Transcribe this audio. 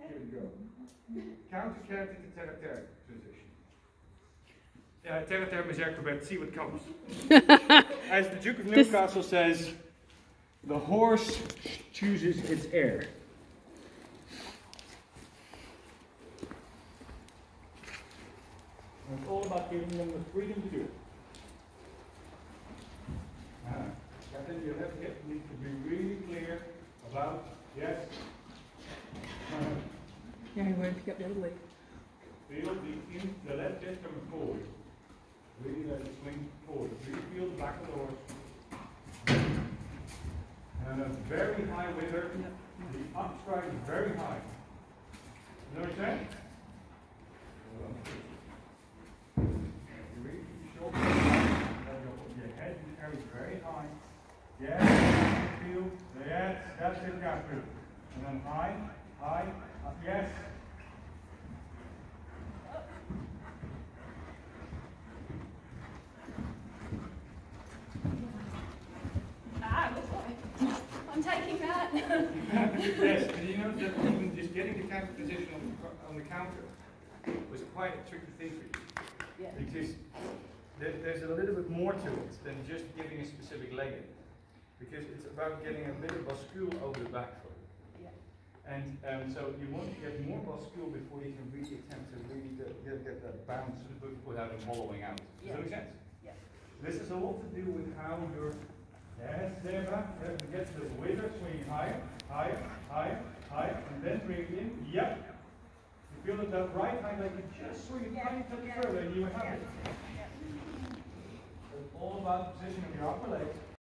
Here we go. Counter to terre-terre position. Yeah, terre-terre is acrobat, see what comes. As the Duke of Newcastle says, the horse chooses its heir. And it's all about giving them the freedom to do it. Captain, your left hip needs to be really clear about, yes. Yeah, you want to pick up the other leg. Feel the left hip coming forward. Really let it swing forward. Really feel the back of the horse. And a very high wither. The upstride is very high. You know what I'm saying? You really keep your shoulders high. Your head carries very high. Yes, feel. Yes, that's it, Katherine. And then high, high, yes. I'm taking that. Yes, and you know that even just getting the counter position on the counter was quite a tricky thing for you. Yeah. Because there's a little bit more to it than just giving a specific leg in. Because it's about getting a bit of bascule over the back foot. Yeah. And so you want to get more bascule before you can really attempt to really get that bounce without it hollowing out. Does that make sense? Yeah. This has a lot to do with how you're, yes, there back, get the wither swinging higher, higher, higher, higher, and then bring it in. Yep. You feel that right hand leg, you just swing it tiny touch further and you have it. It's all about the position of your upper legs.